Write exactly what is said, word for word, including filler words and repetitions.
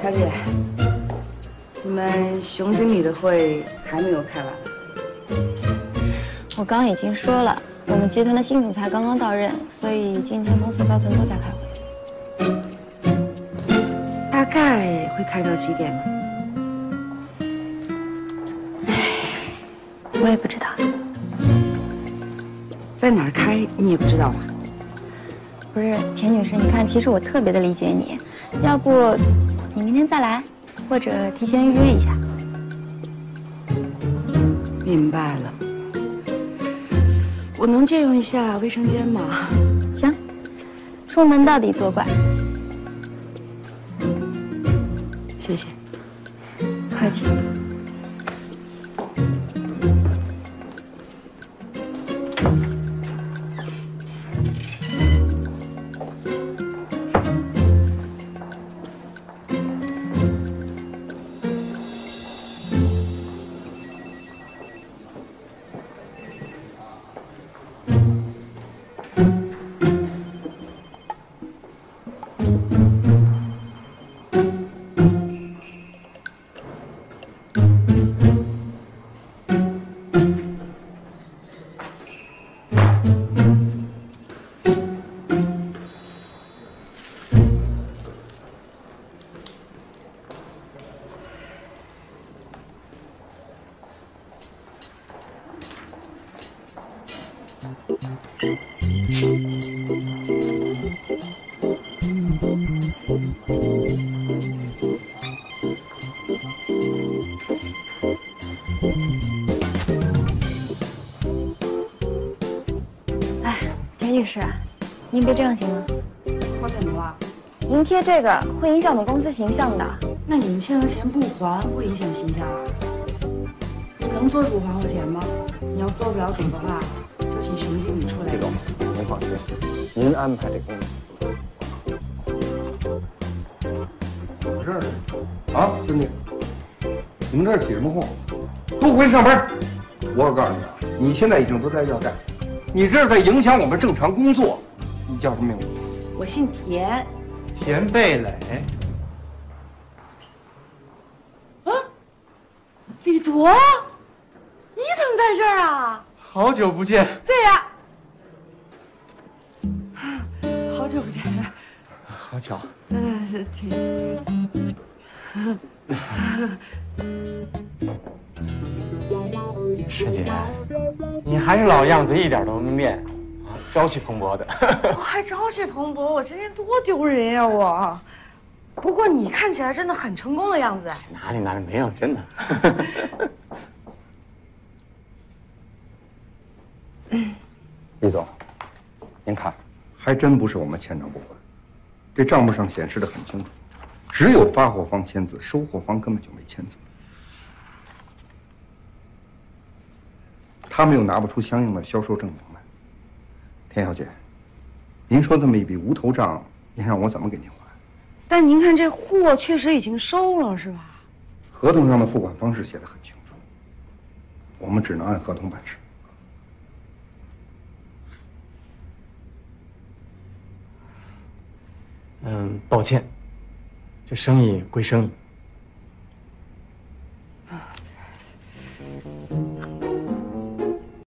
小姐，你们熊经理的会还没有开完。 我刚已经说了，我们集团的新总裁刚刚到任，所以今天公司高层都在开会。 大概会开到几点呢？ 我也不知道。 在哪儿开你也不知道吧？ 不是，田女士，你看，其实我特别的理解你，要不你明天再来，或者提前预约一下。 明白了。我能借用一下卫生间吗？ 行，出门到底作怪。 谢谢。 客气。哎，田女士，您别这样行吗？ 我怎么了？ 您贴这个会影响我们公司形象的。 那你们欠了钱不还，会影响形象啊？你能做主还我钱吗？你要做不了主的话，就请熊经理出来。 李总，您放心，您安排这工作。怎么回事啊，兄弟？你们这儿起什么哄？都回去上班！我告诉你啊，你现在已经都在要债，你这是在影响我们正常工作。你叫什么名字？ 我姓田。 田蓓蕾。 啊，李铎，你怎么在这儿啊？ 好久不见。 对呀、啊，好久不见。 好巧。 嗯，挺。 师姐，你还是老样子，一点都没变啊，朝气蓬勃的。 我还朝气蓬勃，我今天多丢人呀我！不过你看起来真的很成功的样子。 哪里哪里没有，真的。 李总，您看，还真不是我们欠账不还，这账目上显示的很清楚，只有发货方签字，收货方根本就没签字。他们又拿不出相应的销售证明来。田小姐，您说这么一笔无头账，您让我怎么给您还？ 但您看这货确实已经收了，是吧？ 合同上的付款方式写得很清楚，我们只能按合同办事。 嗯，抱歉，这生意归生意。